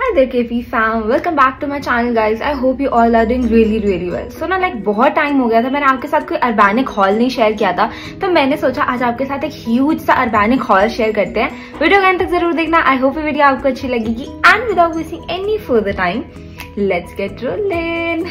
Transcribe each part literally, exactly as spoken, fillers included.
Hi there K P fam, welcome back to my channel guys. I hope you all are doing really really well. So ना like बहुत time हो गया था मैंने आपके साथ कोई अर्बैनिक हॉल नहीं शेयर किया था, तो मैंने सोचा आज आपके साथ एक ह्यूज सा अर्बैनिक हॉल शेयर करते हैं। वीडियो एंड तक जरूर देखना। आई होप ये वीडियो आपको अच्छी लगेगी and without wasting any further time let's get rolling.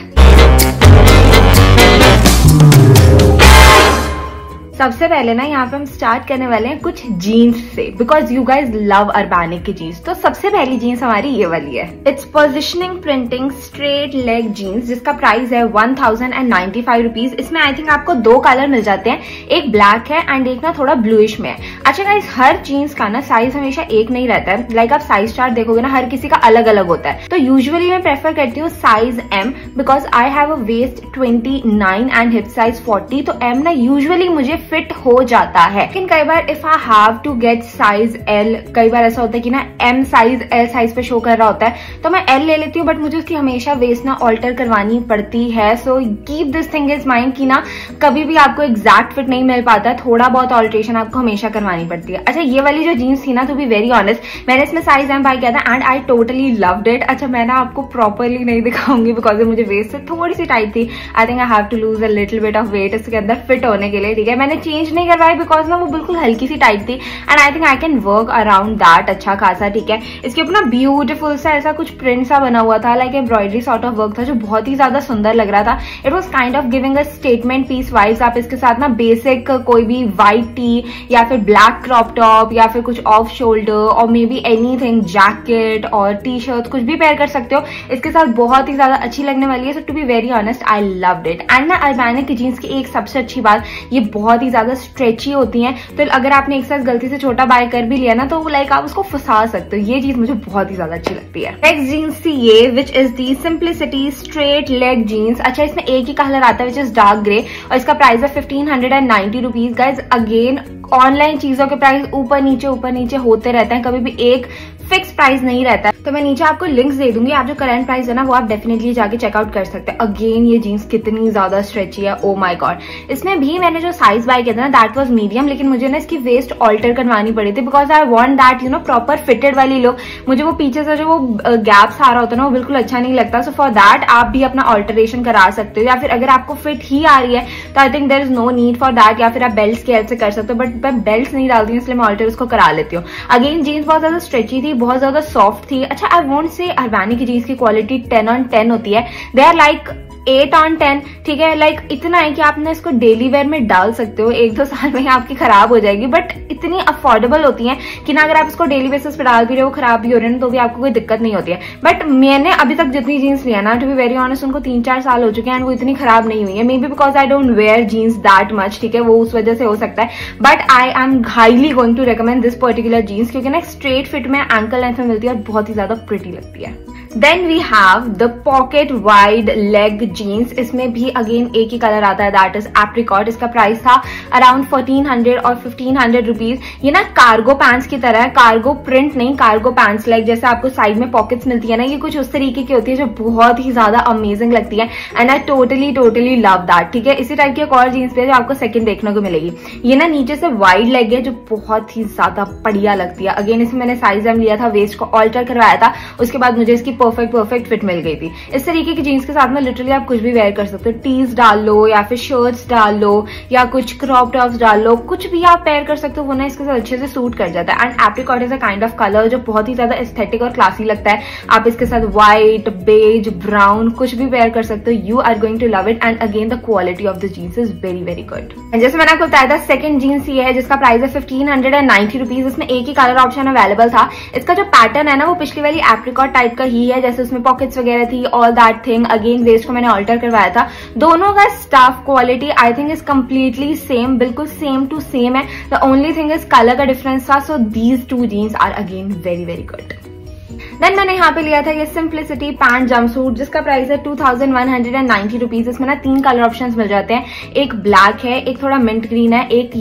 सबसे पहले ना यहाँ पे हम स्टार्ट करने वाले हैं कुछ जीन्स से, because you guys love Urbanic की जीन्स। तो सबसे पहली जीन्स हमारी ये वाली है। It's positioning printing straight leg jeans, जिसका प्राइस है one thousand and ninety five rupees. इसमें आई थिंक आपको दो कलर मिल जाते हैं, एक ब्लैक है एंड एक ना थोड़ा ब्लूइश में है। अच्छा गाइज, हर जीन्स का ना साइज हमेशा एक नहीं रहता है। लाइक आप साइज चार्ट देखोगे ना, हर किसी का अलग अलग होता है। तो यूजुअली मैं प्रेफर करती हूँ size M, because I have a waist twenty nine and hip size forty. तो एम ना यूजुअली मुझे फिट हो जाता है। लेकिन कई बार if I have to get size L, कई बार ऐसा होता है कि ना एम साइज एल साइज पे शो कर रहा होता है, तो मैं एल ले लेती हूँ, बट मुझे उसकी हमेशा वेस्ट ना ऑल्टर करवानी पड़ती है। So keep this thing is mind कि ना कभी भी आपको एग्जैक्ट फिट नहीं मिल पाता, थोड़ा बहुत ऑल्ट्रेशन आपको हमेशा करवानी पड़ती है। अच्छा, ये वाली जो जीन्स थी ना, टू बी वेरी ऑनेस्ट, मैंने इसमें साइज एम बाय किया था and I totally loved it. अच्छा, मैं ना आपको प्रॉपरली नहीं दिखाऊंगी बिकॉज मुझे वेस्ट से थोड़ी सी टाइट थी। I think I have to lose a little bit of weight इसके अंदर फिट होने के लिए। ठीक है, मैंने चेंज नहीं करवाई बिकॉज ना वो बिल्कुल हल्की सी टाइट थी and I think I can work around that अच्छा खासा। ठीक है, इसके ऊपर ना ब्यूटीफुल सा ऐसा कुछ प्रिंट सा बना हुआ था, like embroidery sort of work था, जो बहुत ही ज्यादा सुंदर लग रहा था। It was kind of giving a statement piece vibes. आप इसके साथ ना बेसिक कोई भी व्हाइट टी या फिर ब्लैक क्रॉप टॉप या फिर कुछ ऑफ शोल्डर और मे बी एनीथिंग, जैकेट और टी शर्ट कुछ भी पेयर कर सकते हो। इसके साथ बहुत ही ज्यादा अच्छी लगने वाली है। So to be very honest, I loved it. And ना अर्बैनिक की जीन्स की एक सबसे अच्छी बात, ये बहुत ही ज्यादा स्ट्रेची होती है। तो अगर आपने एक साइज गलती से छोटा बाय कर भी लिया ना, तो लाइक आप उसको फंसा सकते हो। ये चीज मुझे बहुत ही ज्यादा अच्छी लगती है। नेक्स्ट जीन्स थी ये, which is the simplicity straight leg jeans. अच्छा, इसमें एक ही कलर आता है विच इज डार्क ग्रे और इसका प्राइस है fifteen hundred and ninety rupees. Guys again, online चीजों के प्राइस ऊपर नीचे ऊपर नीचे होते रहते हैं, कभी भी एक फिक्स प्राइस नहीं रहता है। तो मैं नीचे आपको लिंक्स दे दूंगी, आप जो करंट प्राइस है ना वो आप डेफिनेटली जाके चेकआउट कर सकते हैं। अगेन ये जीन्स कितनी ज्यादा स्ट्रेची है, ओ माय गॉड। इसमें भी मैंने जो साइज बाय किया था ना, दैट वाज मीडियम, लेकिन मुझे ना इसकी वेस्ट ऑल्टर करवानी पड़ी थी because I want that you know proper fitted वाली लुक। मुझे वो पीछे से जो वो गैप्स आ रहा होता है ना, वो बिल्कुल अच्छा नहीं लगता। सो फॉर दैट आप भी अपना ऑल्टरेशन करा सकते हो, या फिर अगर आपको फिट ही आ रही है तो I think there is no need for that, या फिर आप बेल्ट की हेल्प से कर सकते हो। बट मैं बेल्ट नहीं डालती हूँ, इसलिए मैं ऑल्टर उसको करा लेती हूँ। अगेन जीन्स बहुत ज्यादा स्ट्रेची थी, बहुत ज्यादा सॉफ्ट थी। अच्छा, आई वोंट से अर्बैनिक की जीन्स की क्वालिटी टेन ऑन टेन होती है, they are like eight on ten. ठीक है, लाइक इतना है कि आप ना इसको डेली वेयर में डाल सकते हो, एक दो साल में ही आपकी खराब हो जाएगी, बट इतनी अफोर्डेबल होती है कि ना अगर आप इसको डेली बेसिस पे डाल भी रहे हो, खराब भी हो रहे हैं, तो भी आपको कोई दिक्कत नहीं होती है। बट मैंने अभी तक जितनी जीन्स लिया ना, टू बी वेरी ऑनेस्ट, उनको तीन चार साल हो चुके हैं एंड वो इतनी खराब नहीं हुई है। Maybe because I don't wear jeans that much, ठीक है, वो उस वजह से हो सकता है। But I am highly going to recommend this particular jeans, क्योंकि ना स्ट्रेट फिट में एंकल लेंथ में मिलती है और बहुत ही ज्यादा प्रिटी लगती है। Then we have the pocket wide leg jeans. इसमें भी अगेन एक ही कलर आता है, दैट इज एप्रिकॉट। इसका प्राइस था अराउंड फोर्टीन हंड्रेड और फिफ्टीन हंड्रेड रुपीज। ये ना कार्गो पैंट्स की तरह है, कार्गो प्रिंट नहीं, कार्गो पैंट्स, लाइक जैसे आपको साइड में पॉकेट्स मिलती है ना, ये कुछ उस तरीके की होती है, जो बहुत ही ज्यादा अमेजिंग लगती है and I totally totally love that. ठीक है, इसी टाइप की एक और जीन्स पे जो आपको सेकंड देखने को मिलेगी। ये ना नीचे से वाइड लेग है, जो बहुत ही ज्यादा बढ़िया लगती है। अगेन इसमें मैंने साइज एम लिया था, वेस्ट को ऑल्टर करवाया था, उसके बाद मुझे इसकी परफेक्ट परफेक्ट फिट मिल गई थी। इस तरीके की जीन्स के साथ में लिटरली आप कुछ भी वेयर कर सकते हो, टीज डाल लो या फिर शर्ट्स डाल लो या कुछ क्रॉप टॉप्स डाल लो, कुछ भी आप पेयर कर सकते हो, वो ना इसके साथ अच्छे से सूट कर जाता है। And apricot is a kind of colour जो बहुत ही ज्यादा एस्थेटिक और क्लासी लगता है। आप इसके साथ व्हाइट, बेज, ब्राउन कुछ भी पेयर कर सकते हो। You are going to love it and again the quality of the jeans is very very good. And जैसे मैंने आपको बताया था, सेकंड जीन्स ये है जिसका प्राइस है fifteen hundred and ninety rupees. इसमें एक ही कलर ऑप्शन अवेलेबल था। इसका जो पैटर्न है ना, वो पिछली वाली एप्रिकॉट टाइप का ही है, जैसे उसमें पॉकेट्स वगैरह थी, all that thing. Again waist को मैंने ऑल्टर करवाया था। दोनों का stuff quality I think is completely same, बिल्कुल सेम टू सेम है। The only thing is colour का डिफरेंस था। So these two jeans are again very very good. Then मैंने यहाँ पे लिया था ये सिंप्लिसिटी पैंट जंपसूट, जिसका प्राइस है two thousand one hundred and ninety rupees. इसमें ना तीन कलर ऑप्शंस मिल जाते हैं, एक ब्लैक है, एक थोड़ा मिंट ग्रीन है, एक ये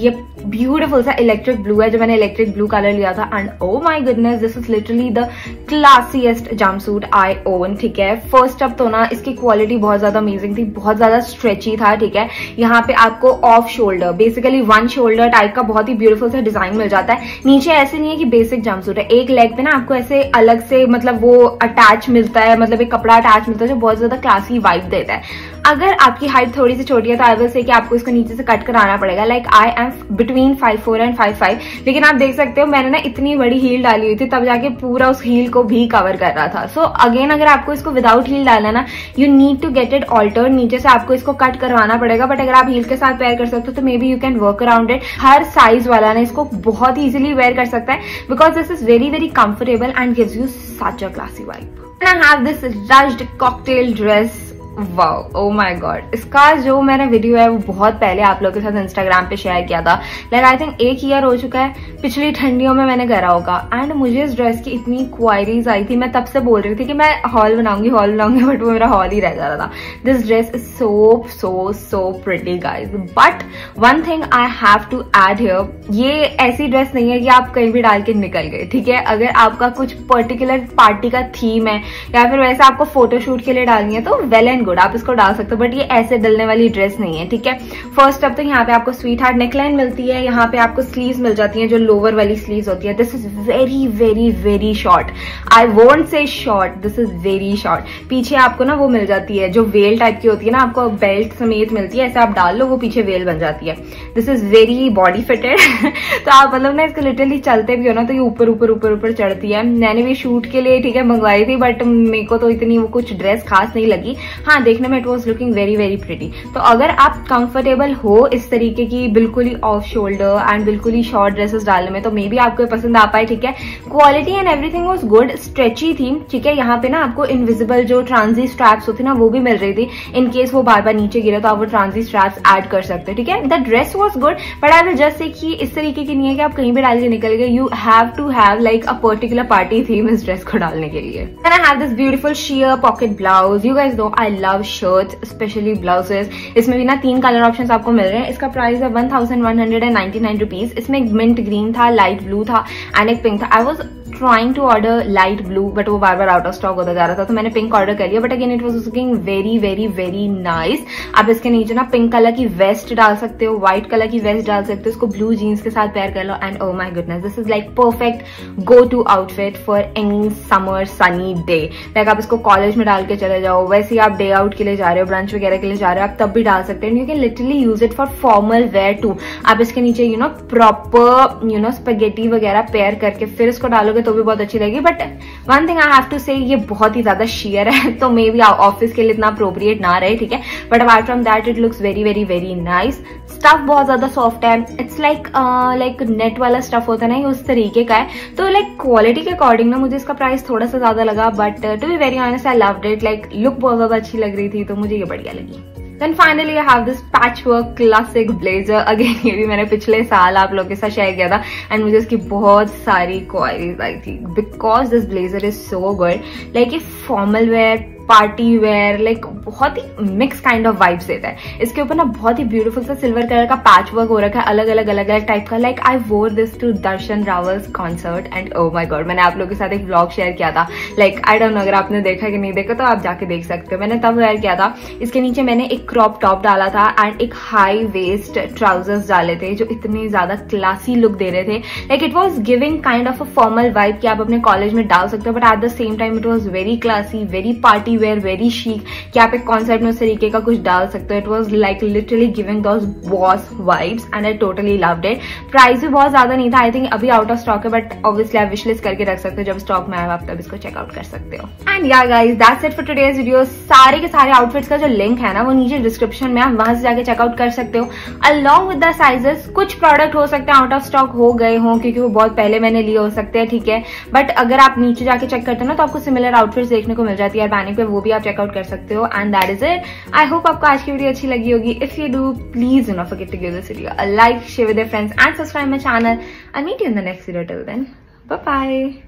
ब्यूटीफुल सा इलेक्ट्रिक ब्लू है, जो मैंने इलेक्ट्रिक ब्लू कलर लिया था। And oh my goodness, this is literally the classiest jumpsuit I own. ठीक है, फर्स्ट अप तो ना इसकी क्वालिटी बहुत ज्यादा अमेजिंग थी, बहुत ज्यादा स्ट्रेची था। ठीक है, यहाँ पे आपको off shoulder, basically one shoulder type का बहुत ही ब्यूटीफुल सा डिजाइन मिल जाता है। नीचे ऐसे नहीं है कि बेसिक जंपसूट है, एक लेग पे ना आपको ऐसे अलग से मतलब वो अटैच मिलता है, मतलब एक कपड़ा अटैच मिलता है जो बहुत ज्यादा क्लासी वाइब देता है। अगर आपकी हाइट थोड़ी सी छोटी है तो आई विल से कि आपको इसको नीचे से कट कराना पड़ेगा। Like I am between five four and five five, लेकिन आप देख सकते हो मैंने ना इतनी बड़ी हील डाली हुई थी, तब जाके पूरा उस हील को भी कवर कर रहा था। सो so, अगेन अगर आपको इसको विदाउट हील डालना ना, you need to get it altered, नीचे से आपको इसको कट करवाना पड़ेगा। बट अगर आप हील के साथ वेयर कर सकते हो तो maybe you can work around it. हर साइज वाला ना इसको बहुत इजीली वेयर कर सकता है, because this is very very comfortable and gives you such a classy vibe. I have this ruched cocktail dress. Wow, oh my god, इसका जो मैंने वीडियो है वो बहुत पहले आप लोगों के साथ इंस्टाग्राम पे शेयर किया था। लाइक आई थिंक एक ईयर हो चुका है, पिछली ठंडियों में मैंने करा होगा। एंड मुझे इस ड्रेस की इतनी क्वायरीज आई थी, मैं तब से बोल रही थी कि मैं हॉल बनाऊंगी हॉल बनाऊंगी बट वो मेरा हॉल ही रह जा रहा था। This dress is so so so pretty guys. But one thing I have to add here, ये ऐसी ड्रेस नहीं है कि आप कहीं भी डाल के निकल गए। ठीक है, अगर आपका कुछ पर्टिकुलर पार्टी का थीम है या फिर वैसे आपको फोटोशूट के लिए डालनी है तो वेल एंड गुड, आप इसको डाल सकते हो, बट ये ऐसे डलने वाली ड्रेस नहीं है। ठीक है, फर्स्ट अब तो यहाँ पे आपको स्वीट हार्ट नेकलाइन मिलती है, यहाँ पे आपको स्लीव्स मिल जाती हैं जो लोअर वाली स्लीव्स होती है। This is very very very short, I won't say short, this is very short. पीछे आपको ना वो मिल जाती है जो वेल टाइप की होती है ना, आपको बेल्ट समेत मिलती है, ऐसे आप डाल लो वो पीछे वेल बन जाती है। This is very body fitted तो आप मतलब ना इसको लिटरली चलते भी हो ना तो ये ऊपर ऊपर ऊपर ऊपर चढ़ती है। मैंने भी शूट के लिए ठीक है मंगवाई थी, बट मेरे को तो इतनी वो कुछ ड्रेस खास नहीं लगी। हाँ, देखने में it was looking very very pretty. तो अगर आप कंफर्टेबल हो इस तरीके की बिल्कुल ही ऑफ शोल्डर एंड बिल्कुल ही शॉर्ट ड्रेसेस डालने में तो मे बी आपको पसंद आ पाए। ठीक है, quality and everything was good, stretchy थी। ठीक है, यहाँ पे ना आपको इनविजिबल जो ट्रांजी स्ट्रैप्स होती ना वो भी मिल रही थी, इन केस वो बार बार नीचे गिरे तो आप वो ट्रांजी स्ट्रैप्स ऐड कर सकते हो। ठीक है, the dress was good, but I will just say कि इस तरीके की नहीं है कि आप कहीं भी डाल के निकल गए। You have to have like a particular party theme इस ड्रेस को डालने के लिए। And I have this beautiful sheer pocket blouse. You guys know I love shirts, specially blouses. इसमें भी ना तीन कलर ऑप्शंस आपको मिल रहे हैं। इसका प्राइस है one thousand one hundred and ninety nine rupees. इसमें एक मिंट ग्रीन था, लाइट ब्लू था एंड एक पिंक था। I was trying to order light blue but वो बार बार आउट ऑफ स्टॉक होता जा रहा था, तो मैंने पिंक ऑर्डर कर लिया। But again it was looking very very very nice. आप इसके नीचे ना पिंक कलर की वेस्ट डाल सकते हो, व्हाइट कलर की वेस्ट डाल सकते हो, इसको ब्लू जीन्स के साथ पेयर कर लो and oh my goodness, this is like perfect go to outfit for any summer sunny day. Like आप इसको कॉलेज में डाल के चले जाओ, वैसे ही आप डे आउट के लिए जा रहे हो, ब्रंच वगैरह के लिए जा रहे हो, आप तब भी डाल सकते हैं। You can literally use it for formal wear too. आप इसके नीचे you know proper you know spaghetti वगैरह पेयर करके फिर इसको डालोगे तो भी बहुत अच्छी लगेगी। But one thing I have to say, ये बहुत ही ज्यादा शेयर है तो मे बी ऑफिस के लिए इतना अप्रोप्रिएट ना रहे। ठीक है, but apart from that it looks very very very nice. Stuff बहुत ज्यादा सॉफ्ट है, इट्स लाइक लाइक नेट वाला स्टफ होता है ना, उस तरीके का है। तो लाइक क्वालिटी के अकॉर्डिंग ना मुझे इसका प्राइस थोड़ा सा ज्यादा लगा, but to be very honest I loved it. Like look बहुत ज्यादा अच्छी लग रही थी तो मुझे ये बढ़िया लगी। Then finally I have this patchwork classic blazer. Again ये भी मैंने पिछले साल आप लोगों के साथ शेयर किया था एंड मुझे इसकी बहुत सारी क्वायरीज आई थी because this blazer is so good. Like ये formal wear, party wear, like बहुत ही मिक्स काइंड ऑफ वाइब्स देता है। इसके ऊपर ना बहुत ही ब्यूटीफुल सा सिल्वर कलर का पैच वर्क हो रखा है, अलग अलग अलग अलग टाइप का। Like I wore this to Darshan Raval's concert and oh my god, मैंने आप लोगों के साथ एक व्लॉग शेयर किया था। लाइक आई डोंट नो अगर आपने देखा कि नहीं देखा तो आप जाके देख सकते हो, मैंने तब वेयर किया था। इसके नीचे मैंने एक क्रॉप टॉप डाला था एंड एक हाई वेस्ट ट्राउजर्स डाले थे जो इतने ज्यादा क्लासी लुक दे रहे थे। Like it was giving kind of a formal vibe कि आप अपने कॉलेज में डाल सकते हो, but at the same time it was very classy, very party wear, very chic कि आप एक कॉन्सेप्ट में उस तरीके का कुछ डाल सकते हो। It was like literally giving those boss vibes and I totally loved it. Price भी बहुत ज्यादा नहीं था, आई थिंक अभी आउट ऑफ स्टॉक है, बट ऑब्वियसली आप विशलिस्ट करके रख सकते हो, जब स्टॉक में आए आप तब इसको चेकआउट कर सकते हो। And yeah guys that's it for today's video. सारे के सारे आउटफिट्स का जो लिंक है ना वो नीचे डिस्क्रिप्शन में, आप वहां से जाके चेकआउट कर सकते हो अलॉन्ग विद द साइजेस। कुछ प्रोडक्ट हो सकते हैं आउट ऑफ स्टॉक हो गए हों क्योंकि वो बहुत पहले मैंने लिए हो सकते हैं। ठीक है, बट अगर आप नीचे जाके चेक करते हो ना तो आपको सिमिलर आउटफिट्स देखने को मिल जाती है अर्बैनिक पे, वो भी आप चेकआउट कर सकते हो। And that is it. I hope आपको आज की वीडियो अच्छी लगी होगी। If you do please do not forget to give this video a like, share with your friends and subscribe my channel. I meet you in the next video. Till then bye bye.